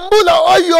mbula oyo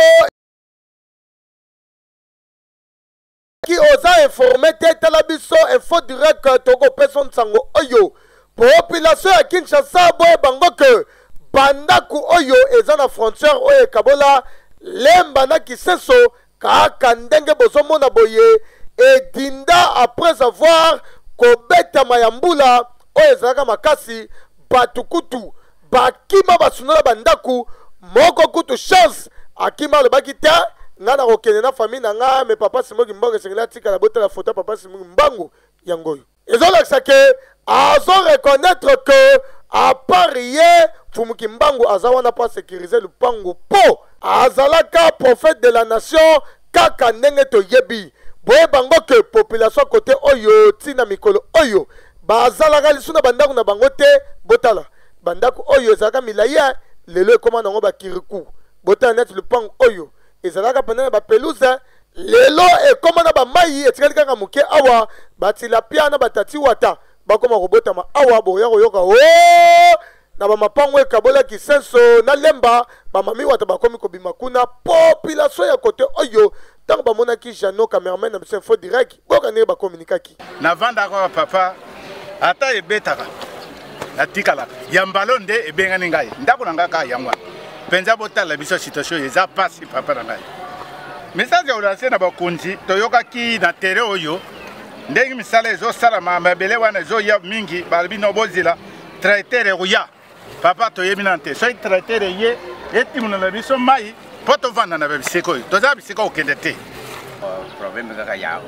qui osa informé tala biso info direct toko person sango oyo population ya Kinshasa boye bango que bandaku oyo eza na frontière oyo kabola lemba na kiseso kaka ndenge bozomona boye edinda après avoir kobeta mayambula oyo ezalaka makasi batukutu bakima basunala bandaku moko kutu chance akima alobaki te nga na kokende na famille na nga me papa Simoki Mbangu esengeli atikala botala foto papa Simoki Mbangu yango oyo ezolakisa ke azo reconnaître que à part ye Fumuki Mbangu aza wana po asécuriser lupangu po azalaka prophète de la nation kaka ndenge toyebi boye bango ke population côté oyo tina mikolo oyo bazalaka lisuna bandaku na bango te botala bandaku oyo ezalaka milaya lelo ekoma nango bakiriku botala neti lupangu oyo ezalaka pendant ba pelouse lelo ekoma na bamayi etikali kaka moke awa batilapia na batati wata bakoma kobotama awa boya koyoka o na bamapango ekabola kisenso na lemba bamami wata bakomi kobima kuna population ya kote oyo ntango bamonaki Jano cameraman na biso info direct bokani bakomunikaki na vandaka papa ata ebetaka atikalaka yambalo nde ebengani ngai ndako na ngai ka yangwa penza botala biso situation eza pasi papa na ngai message olanse na bakonzi toyokaki na tere oyo ndenge misala ezosalama mabele wana ezoya mingi balobi no bozila traitere oya papa toyebi na te soki traitere ye etimuna na biso mai po tovanda na babisika oyo toza bisika okende te problème kaka ya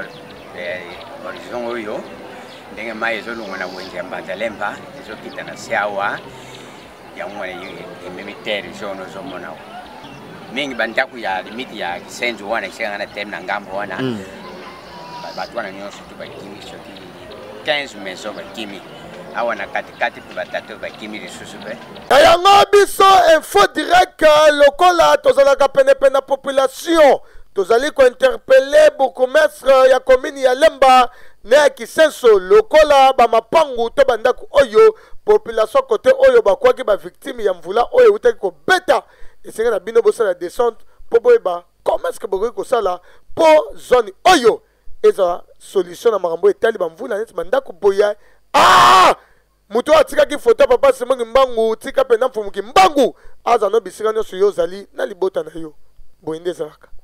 horizon oyo ndenge mai ezolongwa na wenze ya mbanzalemba ezokita na siawa yango wana ememi tere zone ozomona mingi bandaku ya limiti ya kisenzo wana kisengana na teme na ngambo wana bato wana nyonso to bakimi soki 15 maison bakimi awa na katikati mpe batatu bakimi lisusu mpe yango biso info direct lokola tozalaka penepene na population tozali kointerpele bourgmestre ya commune ya Lemba ne ya Kisenso lokola bamapangu to bandaku oyo population kote oyo bakwaki bavictime ya mvula oyo utaki kobeta esenga na bino bosala descente po boyeba comment est-ce que bokoki kosala po zone oyo eza solution na makambo etali bamvula neti bandaku boya mutu atikaki foto papa Simoki Mbangu tika pena Fumuki Mbangu aza no bisika nyonso yo ozali na libota na yo boyende ezalaka